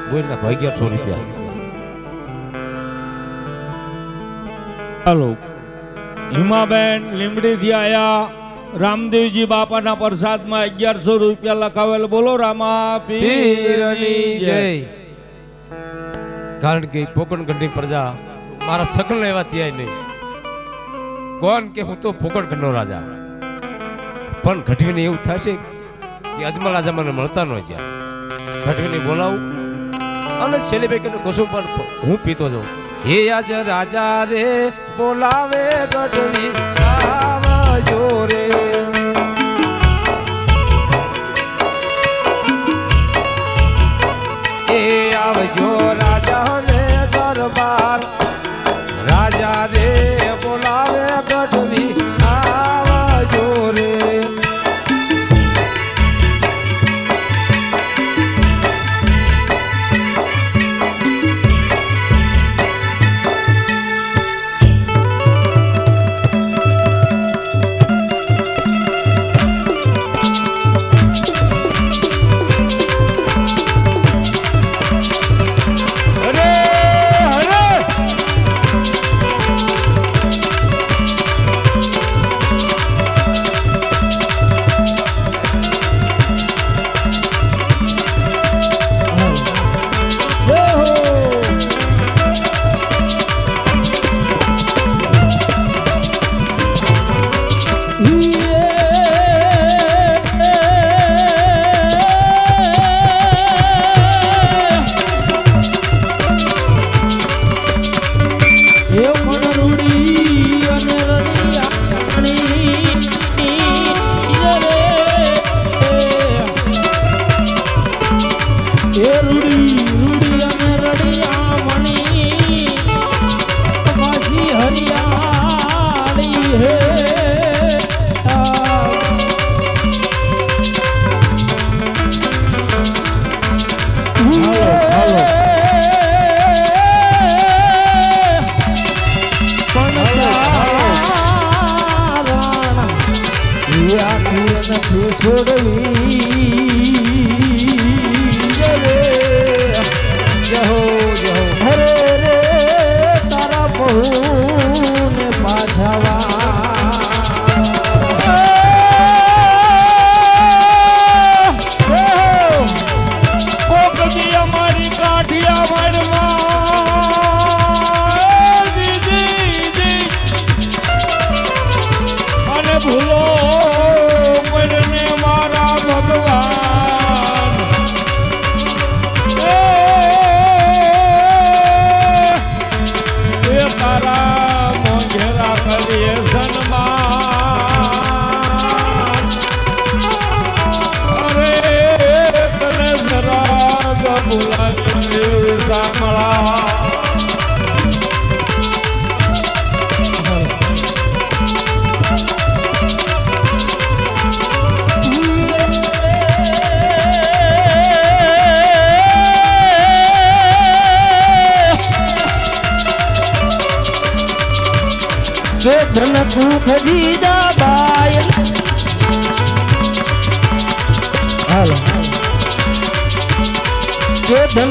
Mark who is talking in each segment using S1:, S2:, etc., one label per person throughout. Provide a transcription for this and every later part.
S1: બોલના 1100 રૂપિયા.
S2: હાલો હિમાબેન લીમડી થી આયા રામદેવજી બાપાના પ્રસાદમાં 1100 રૂપિયા લખાવેલ. બોલો રામા પીરની જય.
S1: કારણ કે પોકણગઢની પ્રજા મારા સગલ એવા થયા નહીં. કોણ કે હું તો પોકણગઢનો રાજા, પણ ગઢવીને એવું થશે કે અજમલ રાજા મને મળતા ન ગયા. ગઢવીને બોલાવું અને છેલ્લે ભાઈ કે કશું પણ હું પીતો જાઉં. હે આજ રાજા રે બોલાવે ગઢવી આવજો રે. એ આવજો રાજા ને દરબાર, રાજા રે બોલાવે ગઢવી આવજો રે.
S3: धन तू खरीदा बाय हेलो ये धन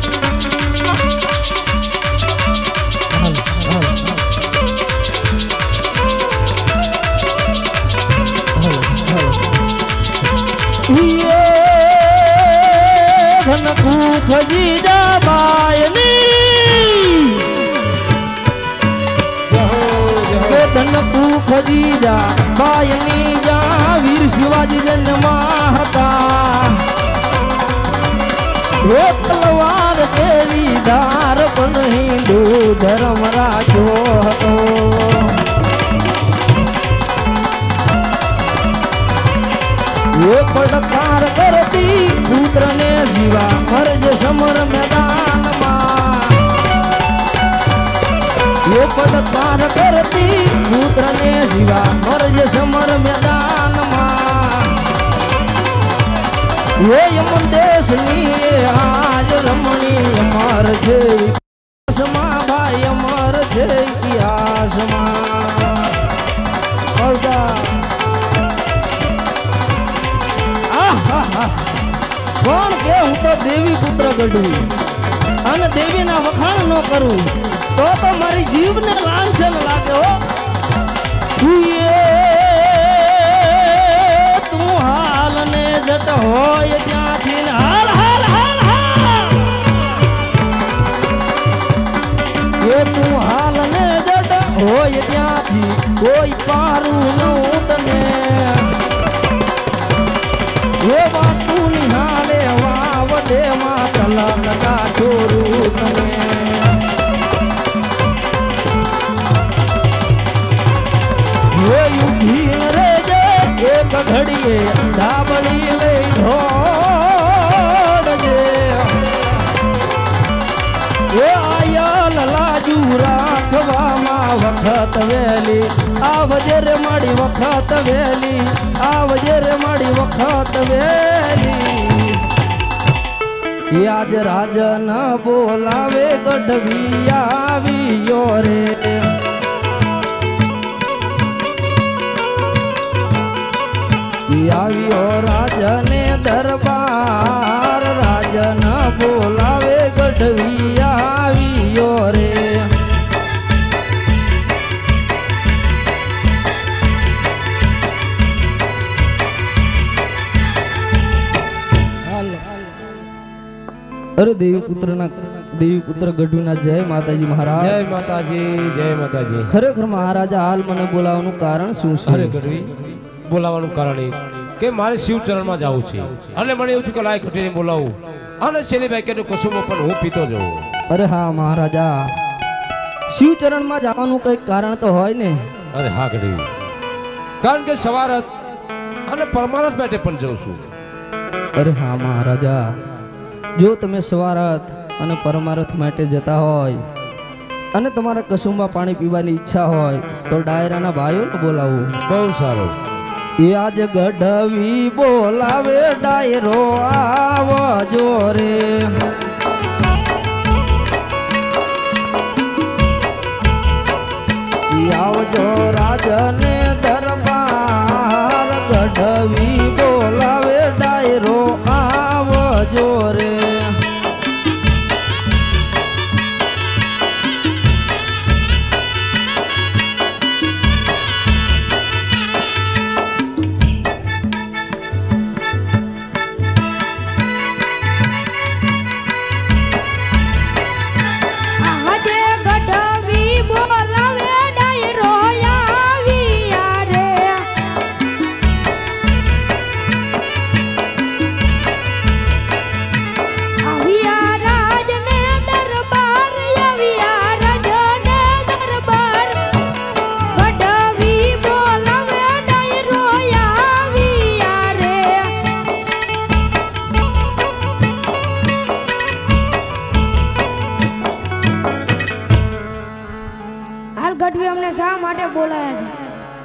S3: ये धन तू खरीदा बायनी धन तू खरीदा बायनी जा वीर शिवाजी जन्मा हता वो तलवार तेरी धार पण हिंदू धर्म राजो हतो ये पटकार करती पुत्र ने जीवा फर्ज समर मैदान में ये पटकार करती पुत्र ने जीवा फर्ज समर मैदान में ये यमन देश नी आज रमणी अमर जय समा भाई अमर जय इतिहास में कौन के हूँ तो देवी पुत्र गढ़वी અને દેવીના વખાણ ન કરું તો મારી જીવને લાંછન લાગે હો. તું હાલ ને જટ હોય ત્યાંથી હાલ હાલ હાલ હાલ એ તું હાલ ને જટ હોય ત્યાંથી કોઈ પારું ન તને એ વાતું નિહાળે વાવ દે માં તલક કા છોરું તને એક ઘડીએ ડાબડી લઈ ઢોળજે એ આયલ લાજુ રાખવામાં વખત વેલી આવજે રે માડી વખત વેલી આવજે રે માડી વખત વેલી યાદ રાજન બોલાવે ગઢવી આવ્યો રે આવ્યો રાજને દરબાર રાજન બોલાવે ગઢવી આવ્યો રે અરે દેવી પુત્ર ગઢવીના જય માતાજી મહારાજ.
S1: જય માતાજી, જય માતાજી.
S3: ખરેખર મહારાજા હાલ મને બોલાવવાનું કારણ શું છે?
S1: અરે ગઢવી બોલાવાનું કારણ એ કે મારે શિવચરણમાં જવું છે અને મને એવું થયું કે લાય ઘટીને બોલાવું અને શેલીભાઈ કે કસુમો પણ હું પીતો જઉં.
S3: અરે હા મહારાજા, શિવચરણમાં જવાનું કઈક કારણ તો હોય ને?
S1: અરે હા ગઢવી, કારણ કે સવારત અને પરમાનંદ માટે પણ જઉં છું.
S3: અરે હા મહારાજા, જો તમે સવારત અને પરમારથ માટે જતા હોય અને તમારે કસુંબા પાણી પીવાની ઈચ્છા હોય તો ડાયરાના ભાઈઓને બોલાવું.
S1: બહુ સારું.
S3: એ આજ ગઢવી બોલાવે ડાયરો આવજો રે આવજો રાજને દરબાર ગઢવી બોલાવે ડાયરો આવજો રે
S4: ગઢવી અમને શા માટે બોલાયા છે?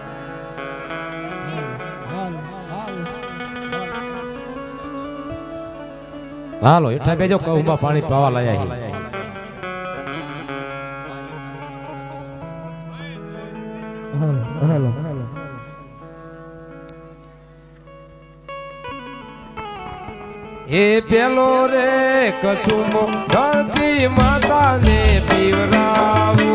S1: હાલો એટલા બેજો કઉમાં પાણી પાવા લાયા હી.
S3: હાલો
S1: એ પેલો રે કસુમો ધરતી માતાને પીવરાવો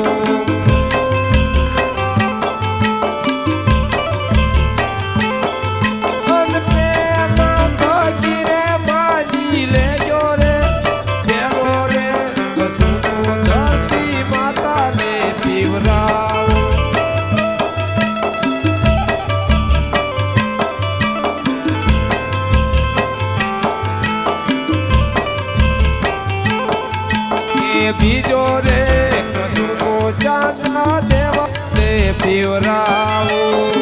S1: બીજો રે કસુમો ચાંદના દેવા ને પીવરાવો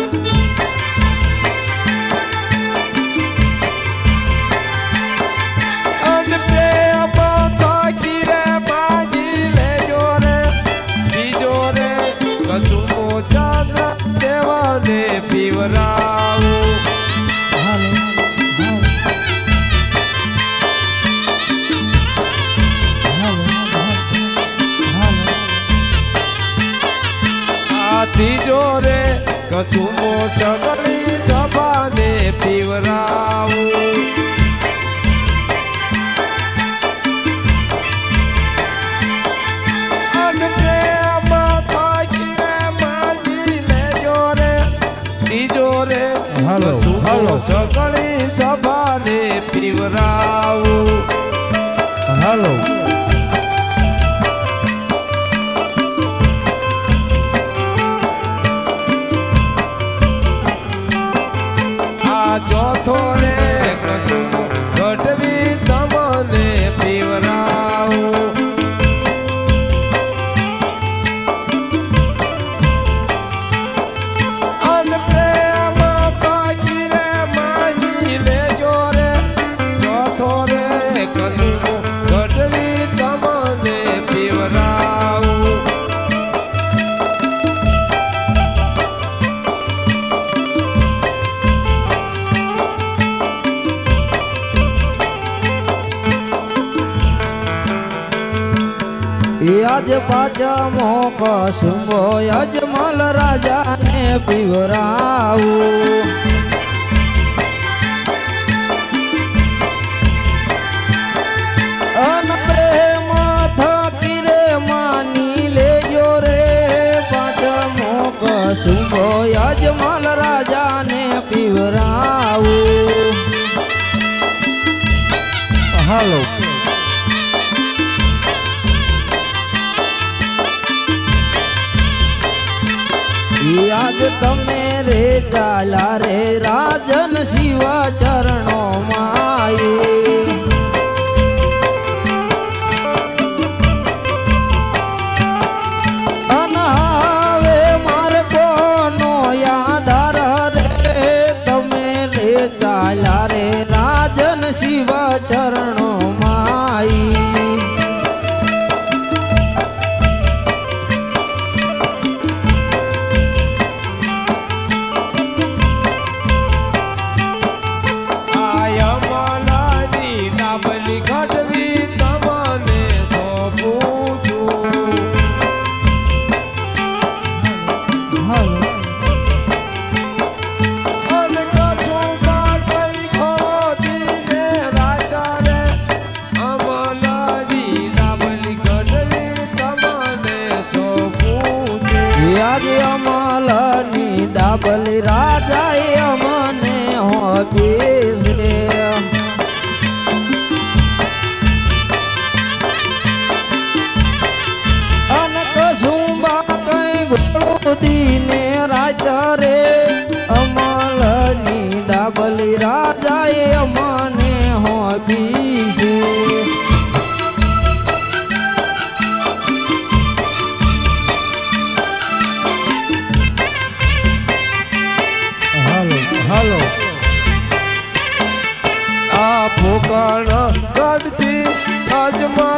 S1: અને પ્રેમમાં થાકી રે માજી લેજો રે બીજો રે કસુમો ચાંદના દેવા ને પીવરાવો ત્રીજો રે કસુમો સગળી સભાને પીવરાવું
S2: હાલો.
S1: સગળી સભાને પીવરાવું
S2: હાલો
S1: આ ચોથો રે કસુંબો ગઢવી તમને પીવરાવું અન પ્રેમ પાકી રે માજી લેજો રે ચોથો રે કસુંબો ગઢવી તમને પીવરાવું
S3: આજ પાંચમો કસુંબો અજમલ રાજાને પીવરાવું અન પ્રેમ થકી રે માની લેજો રે પાંચમો કસુંબો અજમલ રાજાને પીવરાવું
S2: હાલો
S3: યાદ તમે રે ચાલા રે રાજન શિવ ચરણો માયે અનાવે મારે કોનો યાદ રે તમે રે ચાલા રે રાજન શિવ ચરણો માયે અમલની ડાબલી રાજાએ અમને હોપીસ રે અન કસુંબા કઈ ગોળુદીને રાજ રે અમલની ડાબલી રાજાએ અમને હોપીસ
S2: હાલો
S1: આ ફોકણ ગઢથી અજમલ